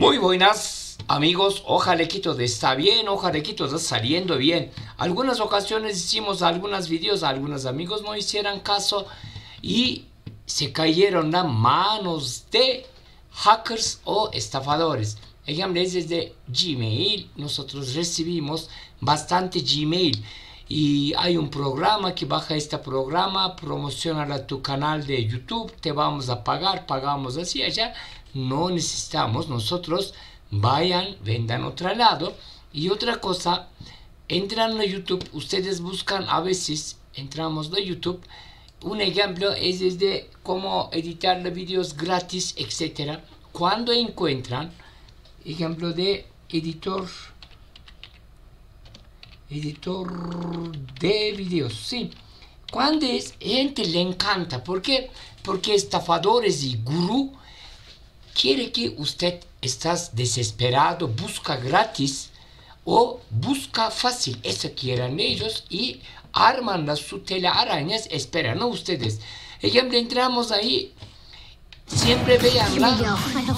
Muy buenas amigos, ojalá que todo está bien, ojalá que todo está saliendo bien. Algunas ocasiones hicimos algunos videos, algunos amigos no hicieron caso y se cayeron a manos de hackers o estafadores. Ejemplos desde Gmail, nosotros recibimos bastante Gmail y hay un programa que baja este programa, promociona a tu canal de YouTube, te vamos a pagar, pagamos así allá. No necesitamos nosotros vayan, vendan otro lado. Y otra cosa, entran a YouTube, ustedes buscan a veces, entramos a YouTube, un ejemplo es desde cómo editar los videos gratis, etcétera. Cuando encuentran, ejemplo de editor de videos, sí. Cuando es, gente le encanta, ¿por qué? Porque estafadores y gurú quiere que usted estás desesperado, busca gratis o busca fácil, eso quieren ellos y arman las sus telarañas, esperan a ustedes. Ejemplo, entramos ahí, siempre veanla,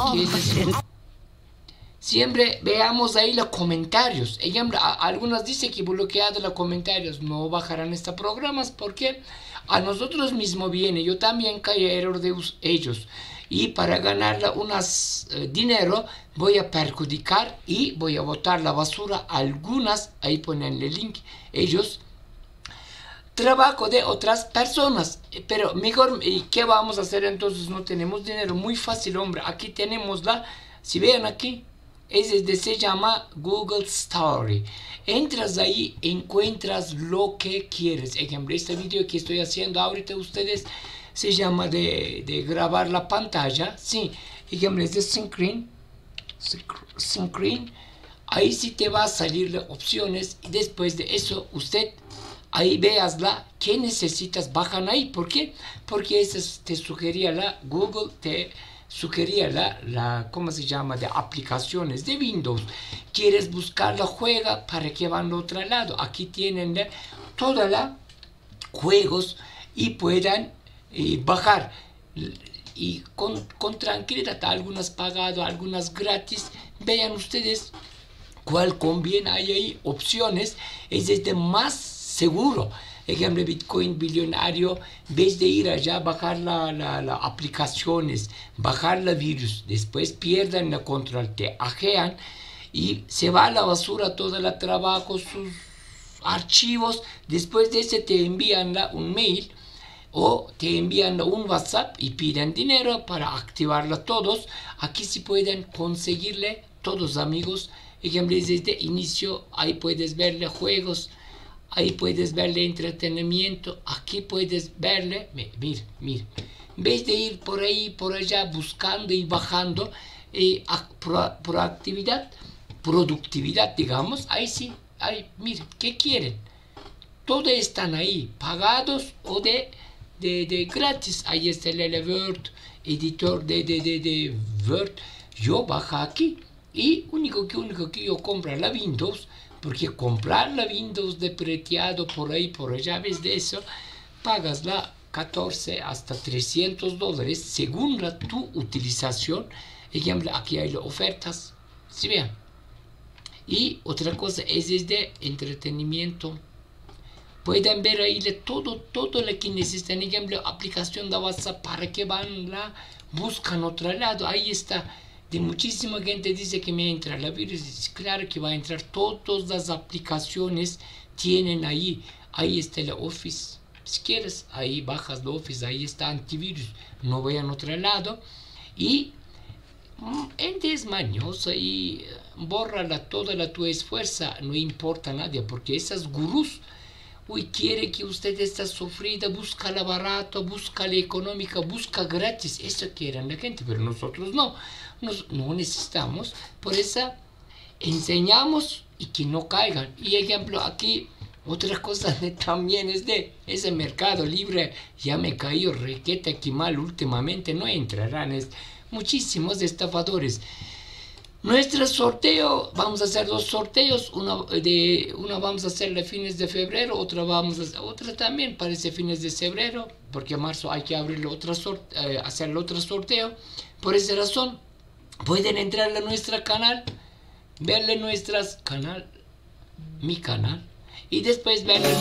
siempre veamos ahí los comentarios. Ejemplo, algunos dicen que bloqueado los comentarios no bajarán estos programas porque a nosotros mismos viene, yo también caí error de ellos. Y para ganar unas dinero voy a perjudicar y voy a botar la basura algunas, ahí ponen el link, ellos trabajo de otras personas, pero mejor, ¿qué vamos a hacer entonces? No tenemos dinero, muy fácil hombre, aquí tenemos si ven aquí, se llama Google Story, entras ahí, encuentras lo que quieres. Ejemplo, este video que estoy haciendo ahorita ustedes se llama de grabar la pantalla, sí, ejemplo es de screen, ahí sí te va a salir las opciones y después de eso usted ahí veasla que necesitas, bajan ahí, ¿por qué? Porque eso te sugería Google te sugería ¿cómo se llama? De aplicaciones de Windows, quieres buscarla, juega para que van al otro lado, aquí tienen todas las juegos y puedan bajar y con tranquilidad, algunas pagado, algunas gratis, vean ustedes cuál conviene, hay ahí opciones, es este más seguro. Ejemplo, Bitcoin billonario, en vez de ir allá, bajar las aplicaciones, bajar la virus, después pierdan el control, te hackean y se va a la basura todo el trabajo, sus archivos, después de ese te envían un mail o te envían un WhatsApp y piden dinero para activarla todos. Aquí sí pueden conseguirle todos amigos. Ejemplos desde inicio, ahí puedes verle juegos, ahí puedes verle entretenimiento, aquí puedes verle, mira, en vez de ir por ahí, por allá, buscando y bajando, productividad, digamos, ahí sí, ahí, mira, ¿qué quieren? Todos están ahí, pagados o de gratis. Ahí está el Word, editor de Word. Yo bajo aquí y único que yo compro la Windows, porque comprar la Windows de preteado por ahí, por allá, ves de eso, pagas la 14 hasta $300 según tu utilización. Ejemplo, aquí hay las ofertas, ¿sí vean? Y otra cosa es de entretenimiento. Pueden ver ahí todo lo que necesitan. Ejemplo, aplicación de WhatsApp para que van buscan otro lado. Ahí está. De muchísima gente dice que me entra la virus. Claro que va a entrar. Todas las aplicaciones tienen ahí. Ahí está el Office. Si quieres, ahí bajas el Office. Ahí está antivirus. No vayan a otro lado. Y gente es mañosa y borra toda tu esfuerzo. No importa nada. Porque esas gurús, quiere que usted esté sufrida, busca la barata, busca la económica, busca gratis. Eso quieren la gente, pero nosotros no. No necesitamos. Por eso enseñamos y que no caigan. Y ejemplo, aquí otra cosa también es de ese Mercado Libre. Ya me cayó requete aquí mal últimamente. No entrarán muchísimos estafadores. Nuestro sorteo, vamos a hacer dos sorteos, una vamos a hacer a fines de febrero, otra también parece fines de febrero, porque en marzo hay que abrir hacer el otro sorteo. Por esa razón, Pueden entrar a nuestro canal, verle mi canal, y después verle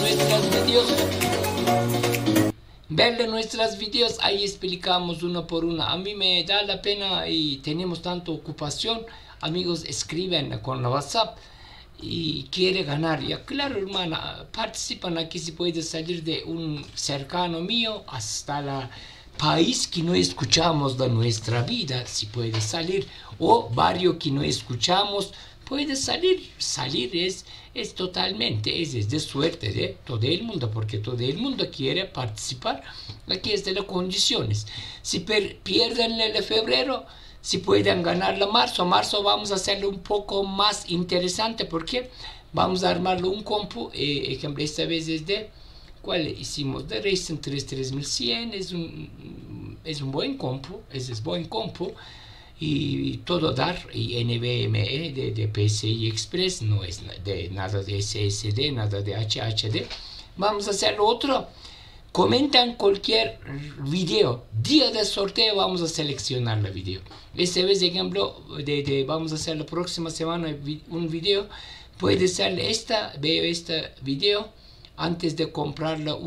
nuestros videos, ahí explicamos uno por uno. A mí me da la pena y tenemos tanta ocupación. Amigos, escriben con la WhatsApp y quiere ganar. Ya claro, hermana, participan aquí. Si puede salir de un cercano mío hasta la país que no escuchamos de nuestra vida, si puede salir, o barrio que no escuchamos, puede salir. Salir es totalmente, es de suerte de todo el mundo, porque todo el mundo quiere participar. Aquí es de las condiciones. Si pierden el febrero, si pueden ganar la marzo vamos a hacerlo un poco más interesante, porque vamos a armarlo un compu, ejemplo, esta vez es de, ¿cuál hicimos? De Ryzen 3 3100, es un buen compu, es buen compu, y todo dar, y NVMe de PCI Express, no es nada de SSD, nada de HHD. Vamos a hacer otro. Comentan cualquier video, día de sorteo, vamos a seleccionar el video. Esta vez, ejemplo, vamos a hacer la próxima semana un video. Puede ser veo este video antes de comprarlo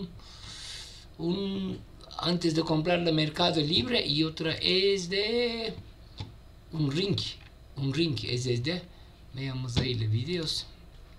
antes de comprarlo en Mercado Libre, y otra es de un ring es de, veamos ahí los videos.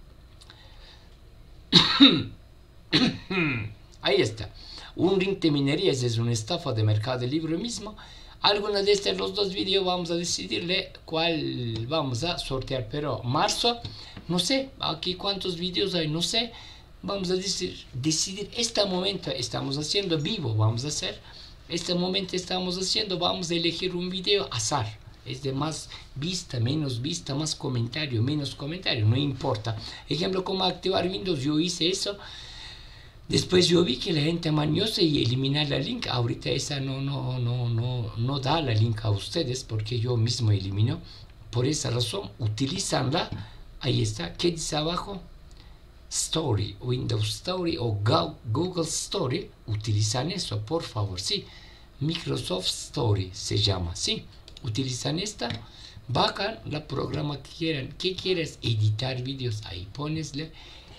Ahí está, un ring de minería, es una estafa de Mercado Libre mismo. Algunos de los dos videos vamos a decidirle cuál vamos a sortear, pero marzo, no sé, aquí cuántos videos hay, no sé. Vamos a decidir este momento, estamos haciendo vivo, vamos a hacer, este momento estamos haciendo, vamos a elegir un video azar. Es de más vista, menos vista, más comentario, menos comentario, no importa. Ejemplo, cómo activar Windows, yo hice eso. Después yo vi que la gente mañosa y eliminar la link. Ahorita esa no da la link a ustedes, porque yo mismo elimino. Por esa razón, utilizanla. Ahí está, ¿qué dice abajo? Story, Windows Story o Google Story. Utilizan eso, por favor, sí. Microsoft Story se llama, sí. Utilizan esta, bajan la programa que quieran. ¿Qué quieres? Editar videos. Ahí ponesle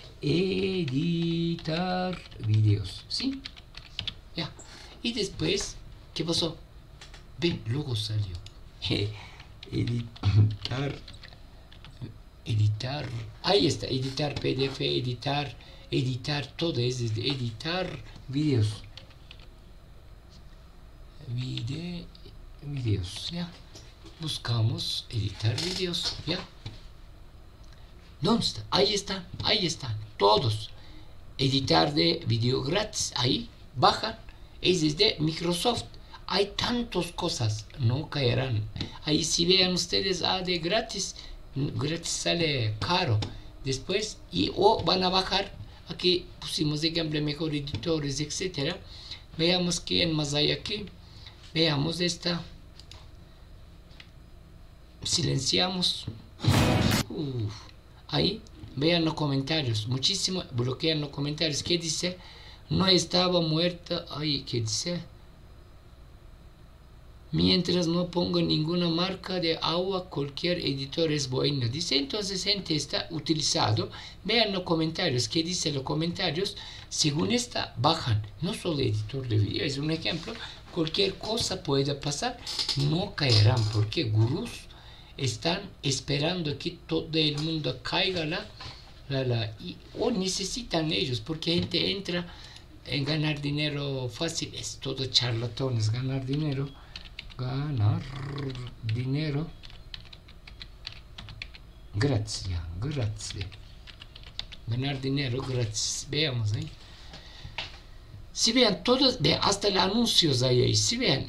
editar videos, ¿sí? Ya. Y después, ¿qué pasó? Ve, luego salió. Editar. Ahí está, editar PDF, editar todo, es de editar videos. Videos, ya. Buscamos editar videos, ya. ¿Dónde está? Ahí están, todos. Editar de video gratis, ahí, bajan. Es de Microsoft. Hay tantas cosas, no caerán. Ahí si vean ustedes, de gratis sale caro. Después, o van a bajar. Aquí pusimos de ejemplo mejor editores, etcétera. Veamos quién más hay aquí. Veamos esta. Silenciamos. Ahí, vean los comentarios. Muchísimo, bloquean los comentarios. ¿Qué dice? No estaba muerta. Ay, ¿qué dice? Mientras no pongo ninguna marca de agua, cualquier editor es bueno. Dice, entonces, gente está utilizado. Vean los comentarios. ¿Qué dice los comentarios? Según esta, bajan. No solo editor de video, es un ejemplo. Cualquier cosa puede pasar. No caerán, porque gurús están esperando que todo el mundo caiga o necesitan ellos, porque gente entra en ganar dinero fácil. Es todo charlatones, ganar dinero gratis, ganar dinero gratis. Veamos ahí. Si vean todos, hasta los anuncios ahí, si vean,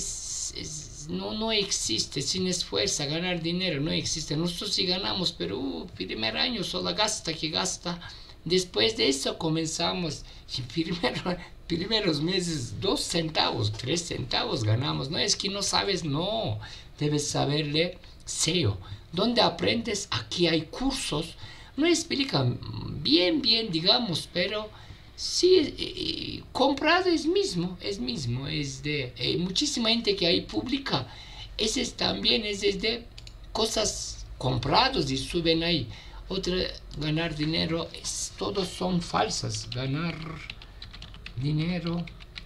no existe, sin esfuerzo, ganar dinero no existe. Nosotros sí ganamos, pero primer año solo gasta. Después de eso comenzamos, primeros meses 2 centavos, 3 centavos ganamos. No es que no sabes, no, debes saberle SEO. ¿Dónde aprendes? Aquí hay cursos, no explican bien, digamos, pero sí, comprado es de muchísima gente que ahí publica ese también es de cosas comprados y suben ahí. Otra, ganar dinero, todos son falsas. Ganar dinero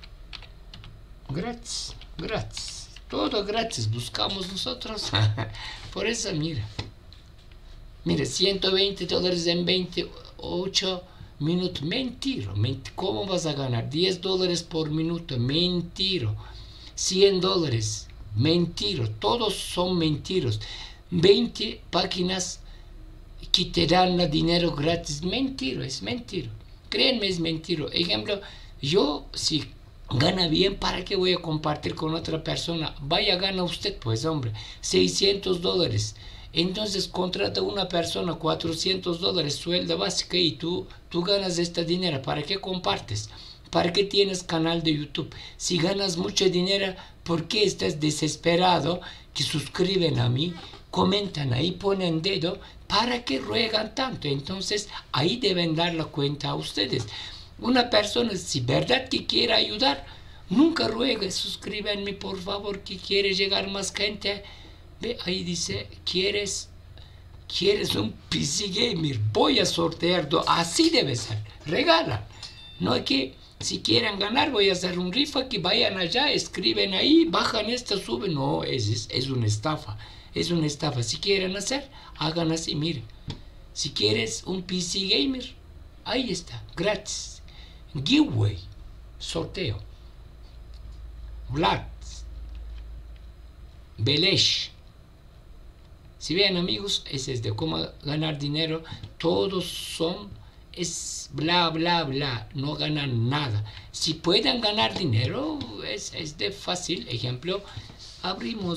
gratis, gratis. Todo gratis, buscamos nosotros. Por eso, mira, $120 en 28 minutos. Mentiro. ¿Cómo vas a ganar $10 por minuto? Mentiro. $100. Mentiro. Todos son mentiros. 20 páginas que te dan el dinero gratis. Mentiro, es mentiro. Créanme, es mentiro. Ejemplo, yo si gana bien, ¿para qué voy a compartir con otra persona? Vaya, gana usted, pues hombre, $600. Entonces contrata a una persona, $400, sueldo básico, y tú ganas este dinero. ¿Para qué compartes? ¿Para qué tienes canal de YouTube? Si ganas mucho dinero, ¿por qué estás desesperado? Que suscriben a mí, comentan ahí, ponen dedo. ¿Para qué ruegan tanto? Entonces ahí deben dar la cuenta a ustedes. Una persona, si verdad que quiere ayudar, nunca ruegue, suscríbanme por favor, que quiere llegar más gente. Ve, ahí dice, ¿quieres un PC Gamer? Voy a sortear, así debe ser, regalan. No es que si quieren ganar, voy a hacer un rifa, que vayan allá, escriben ahí, bajan esta, suben. No, es una estafa, es una estafa. Si quieren hacer, hagan así, miren. Si quieres un PC Gamer, ahí está, gratis. Giveaway, sorteo. Vlad, Belesh. Si ven, amigos, ese es de cómo ganar dinero. Todos es bla bla bla, no ganan nada. Si pueden ganar dinero, es de fácil. Ejemplo, abrimos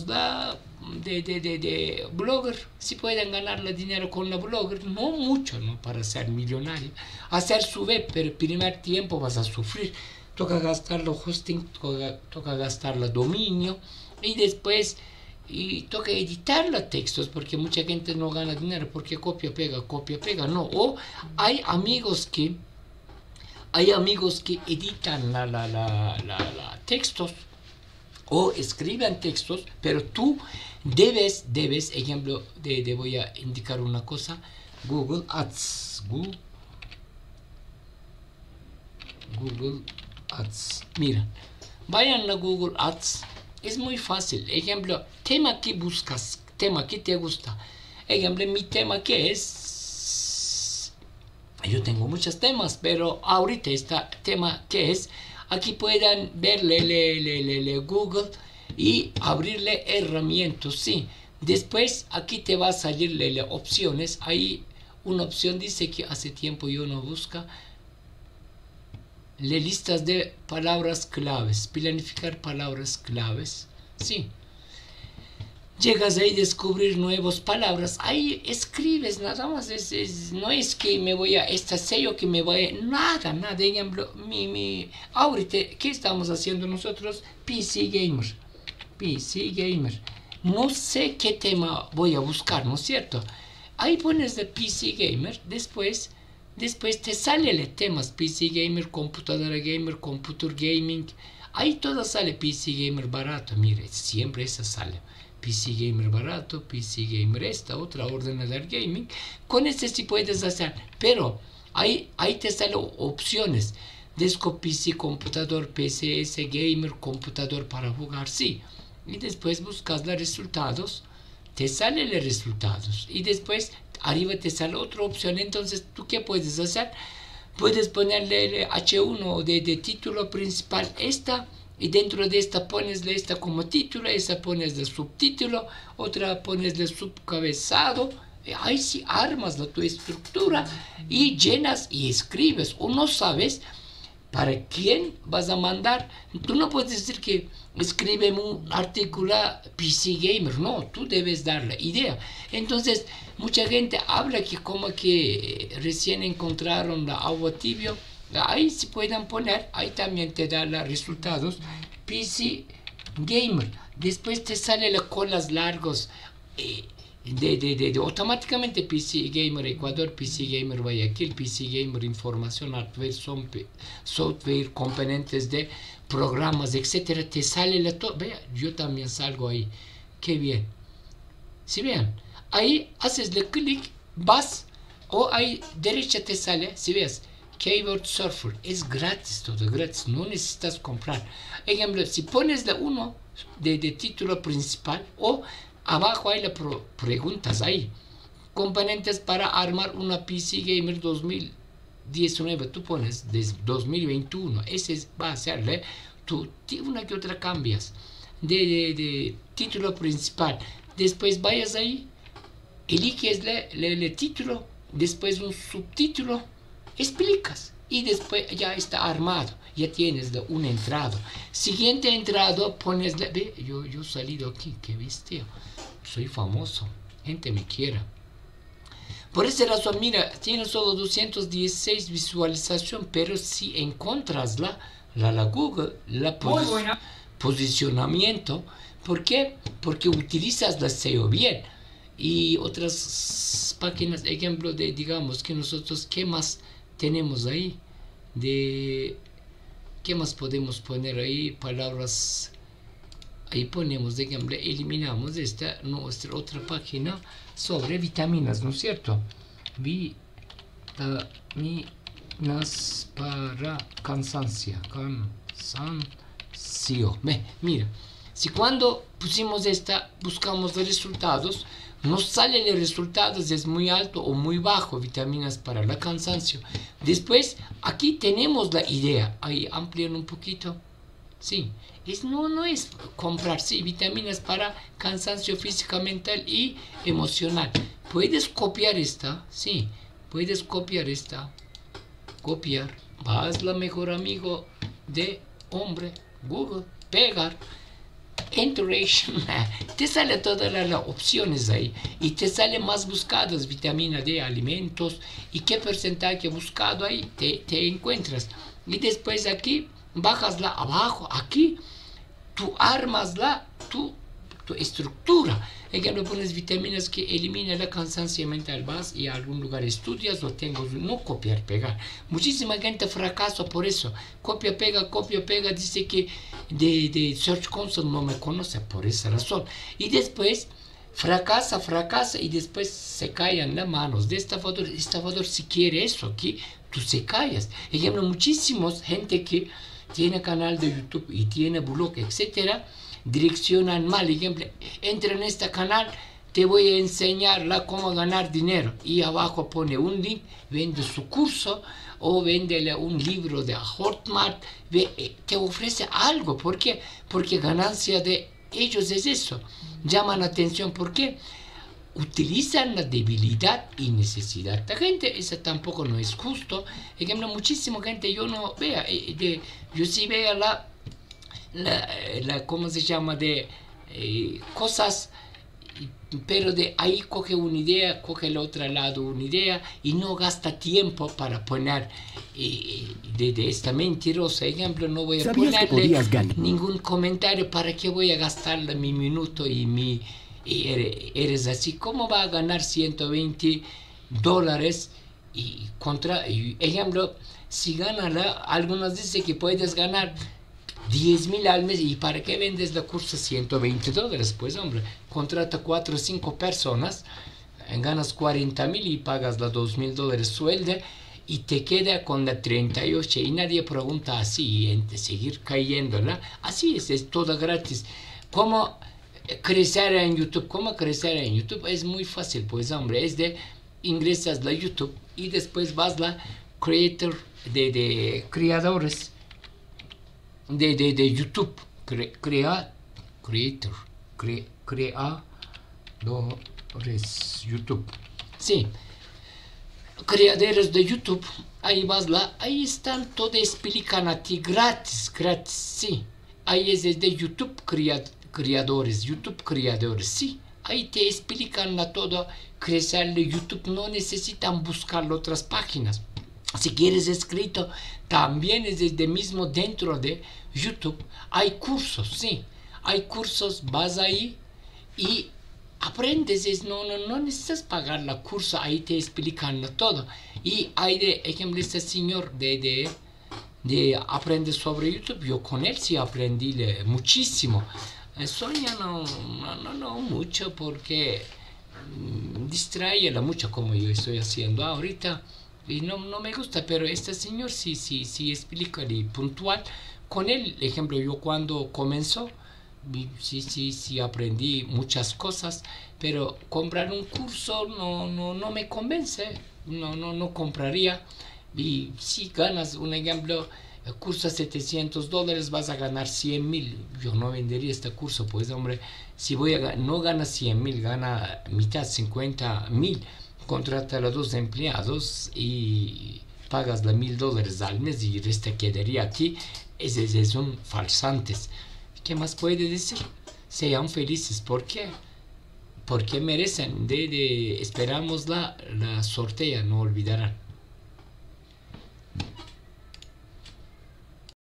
de blogger. Si pueden ganar dinero con la blogger, no mucho, no para ser millonario. Hacer su web, pero el primer tiempo vas a sufrir. Toca gastar los hosting, toca gastar el dominio, y después toca editar los textos, porque mucha gente no gana dinero porque copia pega, no. O hay amigos que editan la textos o escriben textos, pero tú debes, ejemplo, voy a indicar una cosa: Google Ads, Google Ads. Mira, vayan a Google Ads. Es muy fácil. Ejemplo, tema que buscas, tema que te gusta. Ejemplo, mi tema que es... Yo tengo muchos temas, pero ahorita este tema que es... Aquí pueden verle Google y abrirle herramientas, sí. Después aquí te va a salirle opciones. Hay una opción, dice que hace tiempo yo no busca. Listas de palabras claves, planificar palabras claves, sí. Llegas ahí a descubrir nuevas palabras, ahí escribes nada más, no es que me voy a este sello, que me voy a... Nada, ejemplo, ahorita, ¿qué estamos haciendo nosotros? PC Gamer, no sé qué tema voy a buscar, ¿no es cierto? Ahí pones de PC Gamer, después te sale el temas, PC Gamer, computadora gamer, computer gaming. Ahí todo sale. PC Gamer barato, mire, siempre esa sale. PC Gamer barato, PC Gamer esta, otra, ordenador gaming. Con este sí puedes hacer, pero ahí te salen opciones. Desktop PC, computador, PCS, gamer, computador para jugar, sí. Y después buscas los resultados, te salen los resultados. Y después arriba te sale otra opción. Entonces, ¿tú qué puedes hacer? Puedes ponerle el H1 de título principal, esta, y dentro de esta pones esta como título, esa pones de subtítulo, otra pones de subcabezado. Ahí sí armas tu estructura y llenas y escribes. O no sabes para quién vas a mandar. Tú no puedes decir que escribe un artículo PC Gamer, no, tú debes dar la idea. Entonces, mucha gente habla que como que recién encontraron la agua tibio. Ahí se pueden poner, ahí también te da los resultados. PC Gamer. Después te sale las colas largos. Automáticamente PC Gamer Ecuador, PC Gamer Guayaquil, PC Gamer Información, Hardware, Software, componentes de programas, etcétera. Te sale todo. Vea, yo también salgo ahí. qué bien. Si vean, ahí hacesle clic, vas, o ahí derecha te sale, si ves, Keyboard Surfer, es gratis, todo gratis, no necesitas comprar. Ejemplo, si pones la 1 de título principal, o abajo hay las preguntas ahí, componentes para armar una PC Gamer 2019, tú pones desde 2021, ese va a serle, tú una que otra cambias de título principal, después vayas ahí, eliges el título, después un subtítulo, explicas y después ya está armado, ya tienes un entrado. Siguiente entrado, pones, ve, yo he salido aquí, qué bestia, soy famoso, gente me quiera. Por esa razón, mira, tiene solo 216 visualización, pero si encuentras la Google, posicionamiento, ¿por qué? Porque utilizas la SEO bien. Y otras páginas, ejemplo de, digamos, que nosotros, ¿qué más tenemos ahí? ¿Qué más podemos poner ahí? Palabras, ahí ponemos, de ejemplo, eliminamos nuestra otra página sobre vitaminas, ¿no es cierto? Vitaminas para cansancio. Mira, si cuando pusimos buscamos los resultados, nos salen los resultados, es muy alto o muy bajo, vitaminas para el cansancio. Después, aquí tenemos la idea, ahí amplían un poquito, sí, no es comprar, sí, vitaminas para cansancio físico, mental y emocional. Puedes copiar sí, puedes copiar copiar, vas la mejor amigo de hombre, Google, pegar, Interaction, te sale todas las opciones ahí y te sale más buscados, vitamina D, alimentos y qué porcentaje buscado ahí te encuentras. Y después aquí bajasla abajo, aquí tú armas tu estructura. Ejemplo, pones vitaminas que eliminan la cansancio mental, vas y a algún lugar estudias, lo tengo, no copiar, pegar. Muchísima gente fracasa por eso, copia, pega, dice que de Search Console no me conoce por esa razón. Y después fracasa y después se caen las manos de estafador si quiere eso, aquí tú se callas. Ejemplo, muchísimos gente que tiene canal de YouTube y tiene blog, etcétera, direccionan mal. Ejemplo, entra en este canal, te voy a enseñar cómo ganar dinero, y abajo pone un link, vende su curso o vende un libro de Hotmart, te ofrece algo. ¿Por qué? Porque ganancia de ellos es eso, llaman la atención. ¿Por qué? Utilizan la debilidad y necesidad de gente, eso tampoco no es justo. Ejemplo, muchísima gente yo no vea, yo sí vea ¿cómo se llama? Cosas, pero de ahí coge una idea, coge el otro lado una idea y no gasta tiempo para poner de esta mentirosa. Ejemplo, no voy a ponerle ningún comentario, para qué voy a gastarle mi minuto y eres así. ¿Cómo va a ganar $120 ejemplo, si gana algunos dicen que puedes ganar 10,000 al mes, y para qué vendes la curso $120? Pues hombre, contrata 4 o 5 personas, ganas 40,000 y pagas los $2,000 sueldo y te queda con la 38 y nadie pregunta así, y seguir cayéndola. Así es todo gratis. ¿Cómo crecer en YouTube? Es muy fácil, pues hombre, ingresas a YouTube y después vas a creator de creadores de YouTube, creadores YouTube, sí, creadores de YouTube, ahí ahí están, todo explican a ti gratis, sí, ahí es de YouTube creadores, sí, ahí te explican todo, crecer de YouTube, no necesitan buscar otras páginas. Si quieres escrito, también es desde mismo dentro de YouTube. Hay cursos, sí. Hay cursos, vas ahí y aprendes. No necesitas pagar la curso, ahí te explican todo. Y hay de ejemplo este señor de aprender sobre YouTube. Yo con él sí aprendí muchísimo. Sonia no mucho porque distraerla mucho como yo estoy haciendo ahorita y no me gusta, pero este señor sí explica y puntual. Con él, ejemplo, yo cuando comenzó, sí aprendí muchas cosas, pero comprar un curso no me convence, no compraría. Y si ganas, un ejemplo, curso a $700, vas a ganar 100,000. Yo no vendería este curso, pues hombre, si no gana 100,000, gana mitad, 50,000, contrata a los dos empleados y pagas la $1,000 al mes y resta quedaría aquí. Esos son falsantes. ¿Qué más puede decir? Sean felices. ¿Por qué? Porque merecen. Esperamos la sortea, no olvidarán.